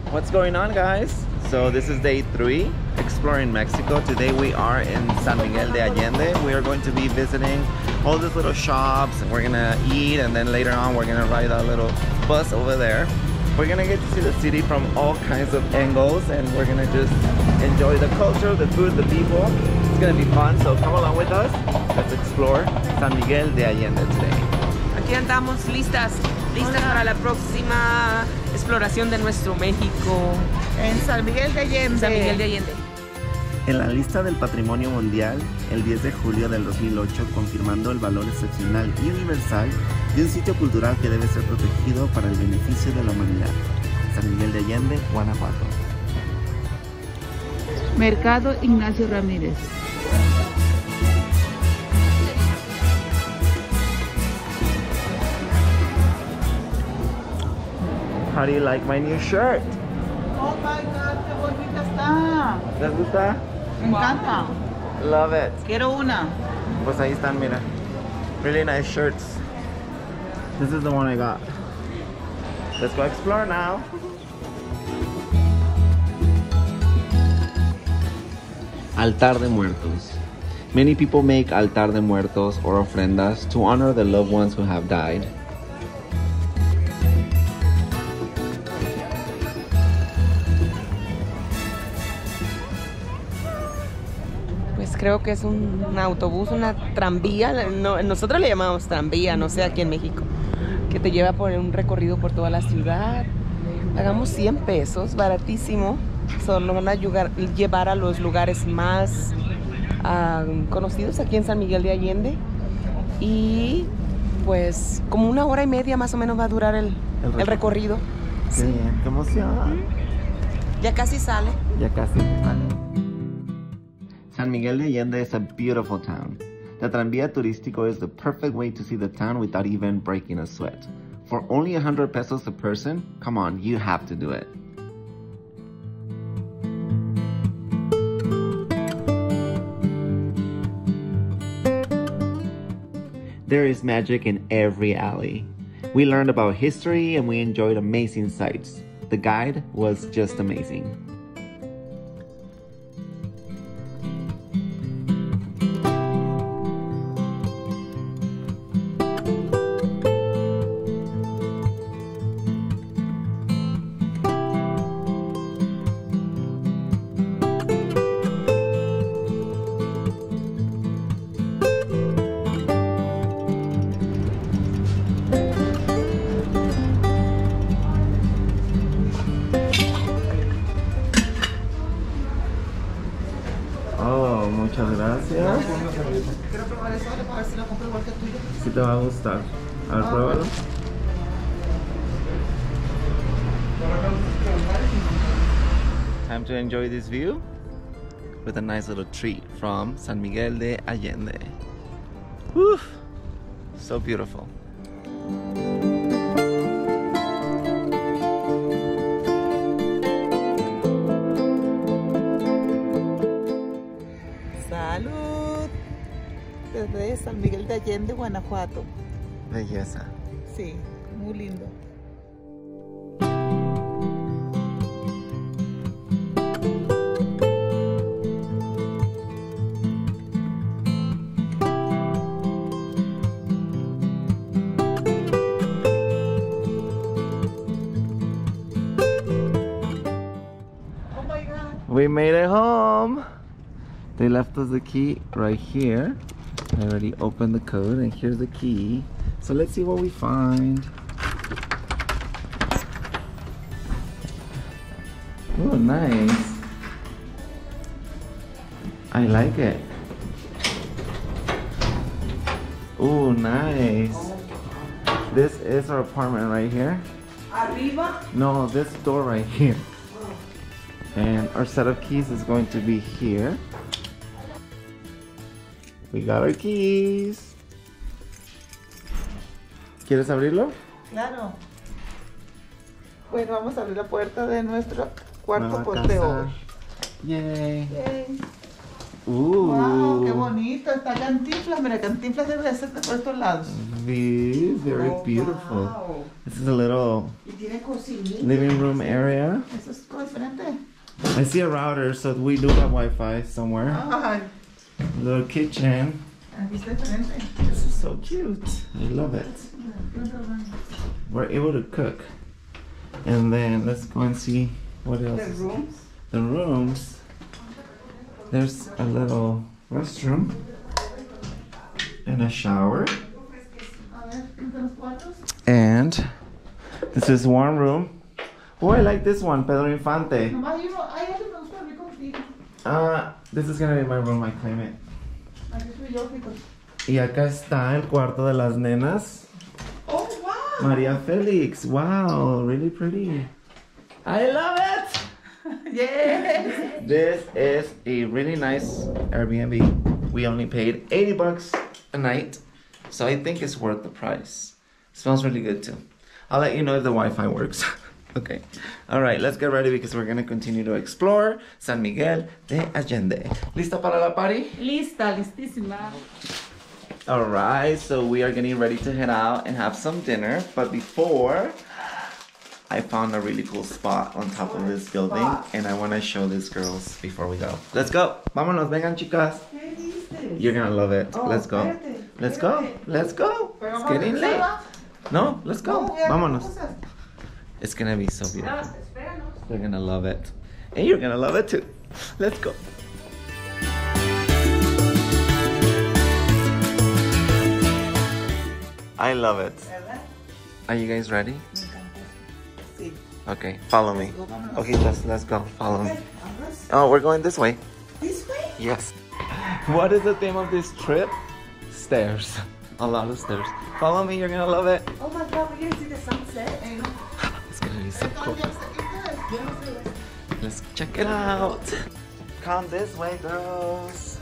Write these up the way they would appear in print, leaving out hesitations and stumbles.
What's going on, guys? So this is day 3 exploring Mexico. Today we are in San Miguel de Allende. We are going to be visiting all these little shops, and we're gonna eat, and then later on we're gonna ride a little bus over there. We're gonna get to see the city from all kinds of angles, and we're gonna just enjoy the culture, the food, the people. It's gonna be fun, so come along with us. Let's explore San Miguel de Allende today. Aquí andamos listas para la próxima exploración de nuestro México. En San Miguel de Allende. San Miguel de Allende. En la lista del Patrimonio Mundial, el 10 de julio del 2008, confirmando el valor excepcional y universal de un sitio cultural que debe ser protegido para el beneficio de la humanidad. San Miguel de Allende, Guanajuato. Mercado Ignacio Ramírez. How do you like my new shirt? Oh my God, qué bonita está. ¿Les gusta? Me encanta. Love it. Quiero una. Pues ahí están, mira. Really nice shirts. This is the one I got. Let's go explore now. Altar de Muertos. Many people make altar de muertos or ofrendas to honor the loved ones who have died. Pues creo que es un autobús, una tranvía. No, nosotros le llamamos tranvía, no sé, aquí en México. Que te lleva por un recorrido por toda la ciudad. Pagamos 100 pesos, baratísimo. Solo van a llevar a los lugares más conocidos aquí en San Miguel de Allende. Y pues como 1 hora y media más o menos va a durar el recorrido. Qué bien, qué emoción. Ya casi sale. Ya casi sale. San Miguel de Allende is a beautiful town. The tranvía turístico is the perfect way to see the town without even breaking a sweat. For only 100 pesos a person, come on, you have to do it. There is magic in every alley. We learned about history and we enjoyed amazing sights. The guide was just amazing. Muchas gracias. Quiero probar eso para ver si lo compro igual que tuyo. Sí te va a gustar. A ver, pruébalo. Time to enjoy this view with a nice little treat from San Miguel de Allende. Woo! So beautiful. Salud. Desde San Miguel de Allende, Guanajuato. Belleza. Sí, muy lindo. Oh my God. We made it home. They left us the key right here. I already opened the code and here's the key. So let's see what we find. Oh, nice. I like it. Oh, nice. This is our apartment right here. Arriba. No, this door right here. And our set of keys is going to be here. We got our keys. ¿Quieres abrirlo? Claro. Bueno, vamos a abrir la puerta de nuestro cuarto Nueva por casa. de hoy. Yay. Yay. Wow, qué bonito. Está Cantinflas. Mira, Cantinflas debe de ser por estos lados. Very beautiful. Wow. This is a little Y tiene cocinita. living room area. Eso es todo diferente. I see a router, so we do have Wi-Fi somewhere. Ay, Little kitchen. aquí está diferente. This is so cute. I love it. We're able to cook. And then let's go and see what else. The rooms. The rooms. There's a little restroom and a shower. A ver, los cuartos. And this is one room. Oh, I like this one, Pedro Infante. Nomás yo, ay, ese me gusta dormir contigo. This is gonna be my room, I claim it. Aquí estoy yo, chicos. Y acá está el cuarto de las nenas. Oh, wow. Maria Felix. Wow, really pretty. I love it. Yes. This is a really nice Airbnb. We only paid $80 a night, so I think it's worth the price. Smells really good too. I'll let you know if the Wi-Fi works. Okay. All right, let's get ready because we're gonna continue to explore San Miguel de Allende. ¿Lista para la party? Lista, listísima. All right, so we are getting ready to head out and have some dinner. But before, I found a really cool spot on top of this building, and I want to show these girls before we go. Let's go. Vámonos, vengan, chicas. ¿Qué dices? You're gonna love it. Oh, Let's go. espérate, Let's go. espérate. Let's go. Pero It's vamos a getting regresar, late. ¿va? No, let's go. No, ya, Vámonos. cosas. It's gonna be so beautiful. Espéranos. They're gonna love it. And you're gonna love it too. Let's go. I love it. ¿Verdad? Are you guys ready? Me encantó. Sí. Okay, follow me. Vámonos. Okay, let's go. Follow me. Okay, vámonos. Oh, we're going this way. This way? Yes. What is the theme of this trip? Stairs. A lot of stairs. Follow me, you're gonna love it. Oh my God, we're gonna see the sunset. It's gonna be so cool. Yo no sé. Let's check it out. Come this way, girls.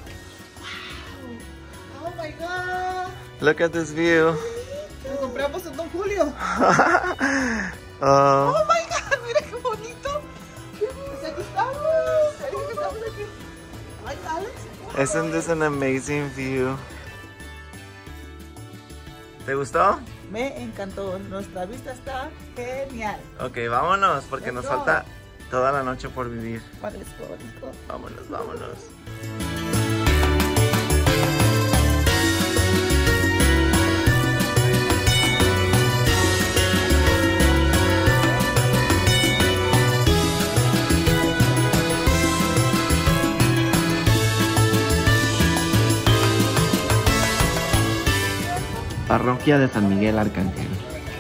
Oh my God. Look at this view. Lo compramos en Don Julio. Oh, Oh my God, mira qué bonito. Pues aquí estamos. Aquí estamos aquí. Ay, Alex. isn't this an amazing view? ¿Te gustó? Me encantó. Nuestra vista está genial. Ok, vámonos, porque Let's nos go. falta toda la noche por vivir. Let's go, let's go. Vámonos, vámonos. Parroquia de San Miguel Arcángel.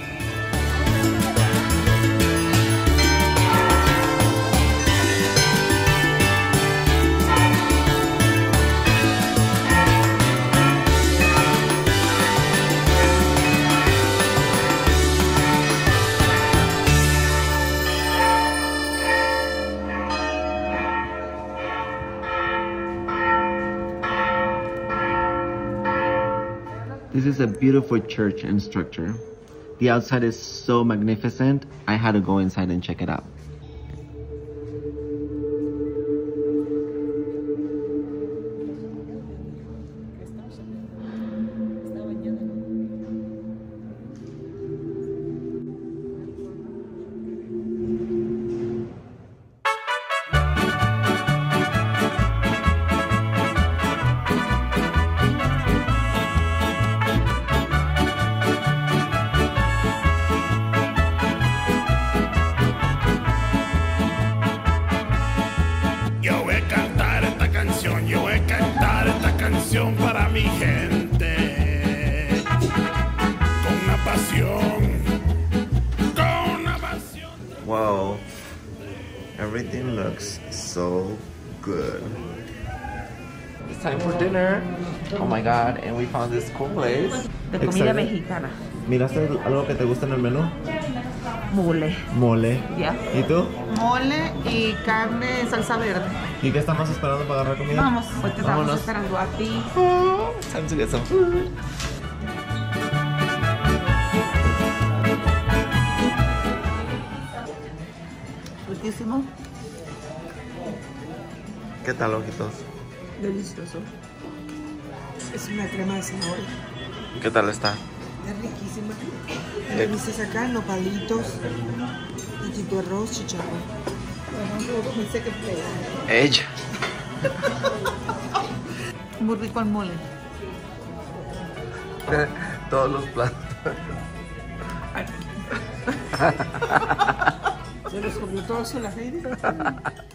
This is a beautiful church and structure. The outside is so magnificent. I had to go inside and check it out. Yo voy a cantar esta canción, yo voy a cantar esta canción para mi gente. Con una pasión, con una pasión. Whoa. Everything looks so good. It's time for dinner. Oh my god, and we found this cool place. De comida Excited? mexicana. ¿Miraste algo que te gusta en el menú? Mole. Mole. Ya. ¿Y tú? Mole y carne en salsa verde. ¿Y qué estamos esperando para agarrar comida? Vamos. Pues te estamos Vámonos. esperando a ti. Oh, time to get some food. Riquísimo. ¿Qué tal, ojitos? Delicioso. Es una crema de zanahoria. ¿Qué tal está? Es riquísima. Le dices acá nopalitos, poquito arroz, chicharrón. Ella. Muy rico el mole. Todos los platos. Se los comió todos en la feria.